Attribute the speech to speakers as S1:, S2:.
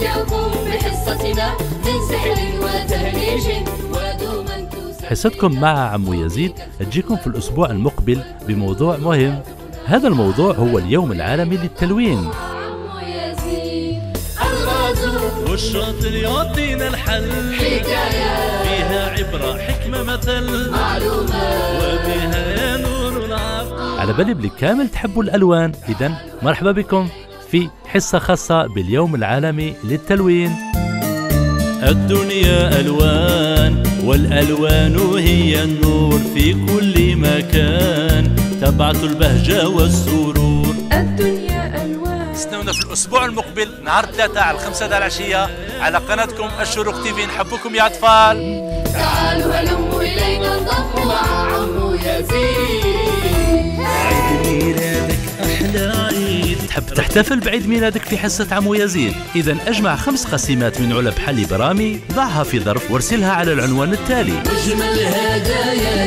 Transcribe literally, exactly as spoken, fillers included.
S1: نمتعكم بحصتنا من سحر وتهريج ودوما تسعد.
S2: حصتكم مع عمو يزيد تجيكم في الأسبوع المقبل بموضوع مهم. هذا الموضوع هو اليوم العالمي للتلوين.
S3: والشاطر يعطينا الحل،
S1: حكاية
S3: فيها عبرة حكمة مثل،
S1: معلومة
S3: وبها نور العقل.
S2: على بالي بالكامل تحبوا الألوان، إذن مرحبا بكم في حصة خاصة باليوم العالمي للتلوين.
S3: الدنيا ألوان والألوان هي النور في كل مكان، تبعث البهجة والسرور.
S1: الدنيا ألوان.
S2: استنونا في الأسبوع المقبل نهار الثلاثاء على الخمسة د العشية على قناتكم الشروق تيفي. نحبكم يا أطفال.
S1: تعالوا هلموا إلينا انضموا مع عمو يزيد.
S3: عيد ميلادك أحلى عيد.
S2: تحب تحتفل بعيد ميلادك في حصة عمو يزيد؟ إذن أجمع خمس قسيمات من علب حليب رامي، ضعها في ظرف وارسلها على العنوان التالي.
S1: أجمل هدايا